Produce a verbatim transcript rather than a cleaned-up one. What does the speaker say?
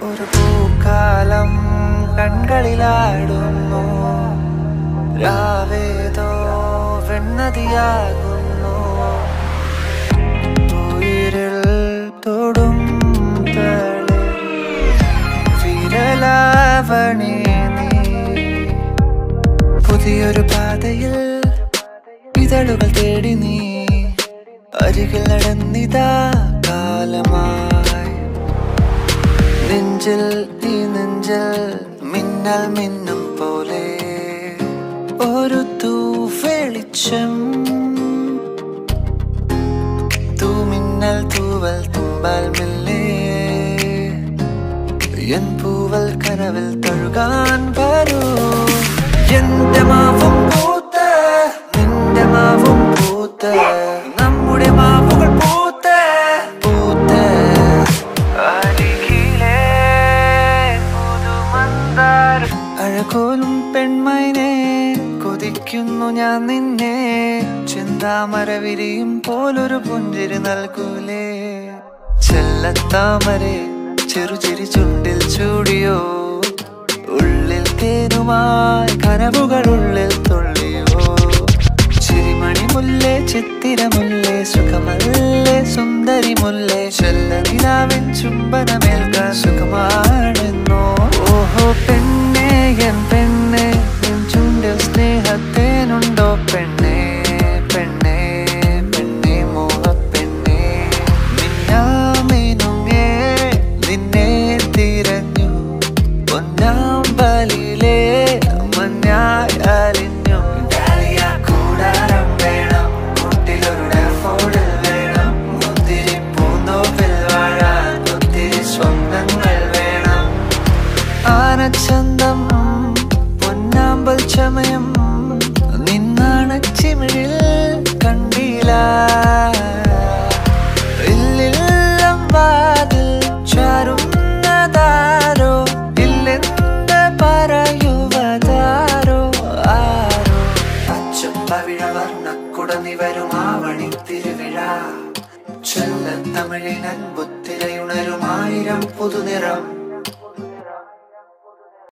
ഒരു പൂക്കാലം കൺകളിലാടുന്നു രാവേതോ വെണ്ണതിയാകുന്നു ഉയിരിൽ തൊടും വിരലാവണി നീ പുതിയൊരു പാതയിൽ ഇതളുകൾ തേടി നീ അരികിൽ നടന്നിതാ കാലമായി നെഞ്ചിൽ ഈ നെഞ്ചിൽ മിന്നൽ മിന്നും പോലെ ഒരു തൂവെളിച്ചം തൂമിന്നൽ തൂവൽ തുമ്പാൽ മെല്ലെ എൻ പൂവൽ കനവിൽ തഴുകാൻ വരൂ എന്റെ മാവും പൂത്ത് നിന്റെ മാവും പൂത്ത് നമ്മുടെ മാവുകൾ പൂത്ത് പൂത്ത് അരികിലെ പുതുമന്ദാരം അഴകോലും പെൺമൈനെ കൊതിക്കുന്നു ഞാൻ നിന്നെ ചിന്താമര വിരിയും പോലൊരു പുഞ്ചിരി നൽകൂലേ ചെല്ലത്താമരെ ചെറുചിരി ചുണ്ടിൽ ചൂടിയോ ഉള്ളിൽ തേനുമായി കനവുകൾ ഉള്ളിൽ തുള്ളിയോ ചിരിമണി മുല്ലേ ചിത്തിരമുല്ലേ സുഖമല്ലേ സുന്ദരി മുല്ലേ ചെല്ല നിലാവിൻ ചുംബനമേൽക്കാൻ സുഖമാണെന്നോ ഓഹോ പെണ്ണേ എൻ പെണ്ണേ എൻ ചുണ്ടിൽ സ്നേഹത്തേനുണ്ടോ പെണ്ണേ പെണ്ണേ പെണ്ണേ മോഹപ്പെണ്ണേ മിന്നാമിനുങ്ങേ നിന്നെ തിരഞ്ഞു പൊന്നാമ്പലിലെ മഞ്ഞായി അലിഞ്ഞു ഡാലിയ കൂടാരം വേണം കൂട്ടിലൊരു ഡാഫോഡിൽ വേണം മുന്തിരി പൂന്തോപ്പിൽ വാഴാൻ ഒത്തിരി സ്വപ്നങ്ങൾ വേണം ആനച്ചന്തം പൊന്നാമ്പൽ ചമയം നിന്നാണ് ചിമിഴിൽ കണ്ടില്ല ഇല്ലില്ലം വാതിൽ ചാരുന്നതാരോ ഇല്ലെന്ന് പറയുവതാരോ ആരോ പച്ചപ്പവിഴ വർണ്ണക്കുട നിവരുമാവണി തിരുവിഴ ചൊല്ല തമിഴിനൻ ബുദ്ധിരയുണരുമായിരം പുതുനിറം